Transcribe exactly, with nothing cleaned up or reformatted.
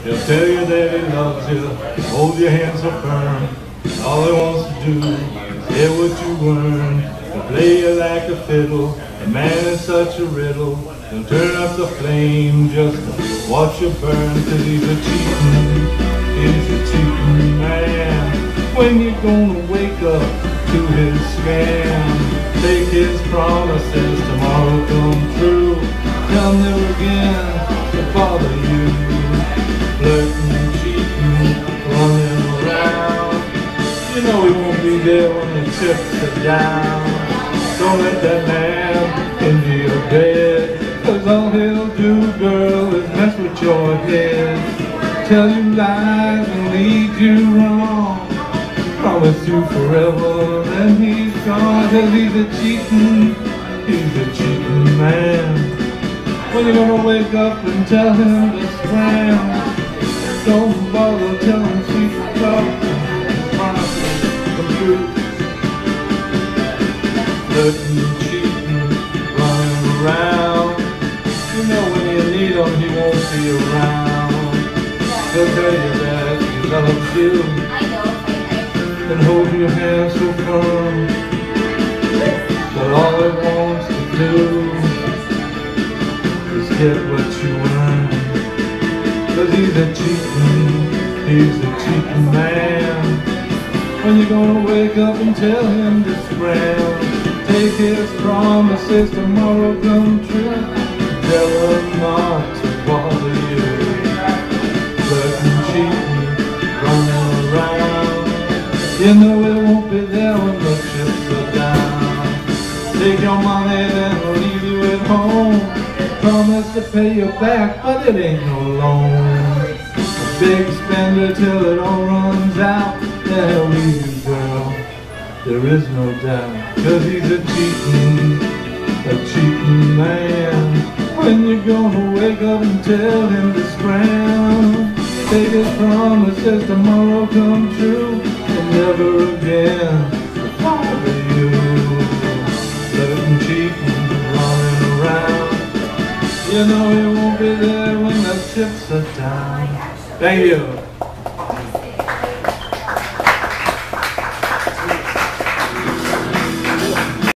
He'll tell you that he loves you, hold your hand so firm. All he wants to do is hear what you earn. He'll play you like a fiddle, a man is such a riddle. He'll turn up the flame just to watch you burn. Cause he's a cheatin', he's a cheatin' man. When you gonna wake up to his scam? Take his promises, tomorrow come true. He'll never again to bother you. Flirting, cheating, running around. You know he won't be there when the chips are down. Don't let that man into your bed, cause all he'll do, girl, is mess with your head. Tell you lies and lead you wrong. Promise you forever, then he's gone. Cause he's a cheating, he's a cheating man. When you're gonna wake up and tell him to scram? Don't bother telling sweet talk, promises come true. Flirting, cheating, running around. You know when you need him, he won't be around. He'll tell you that he loves you and hold your hand so firm. But all he wants to do is get what you earn. Cause he's a cheatin', he's a cheatin' man. When you gonna wake up and tell him to scram? Take his promises, tomorrow come true. Tell him not to bother you. Flirting, cheating, running around. You know it won't be there when the chips are down. Take your money and leave you at home. Promise to pay you back, but it ain't no loan. A big spender till it all runs out. Then he'll leave you, girl, there is no doubt. Cause he's a cheatin', a cheatin' man. When you gonna wake up and tell him to scram? Take his promises, tomorrow come true. And never again to bother you. Flirting, cheatin', running around. You know he won't be there when the chips are down. Thank you.